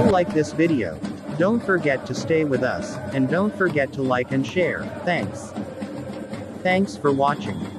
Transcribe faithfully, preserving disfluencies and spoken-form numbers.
like this video, don't forget to stay with us, and don't forget to like and share. Thanks. Thanks for watching.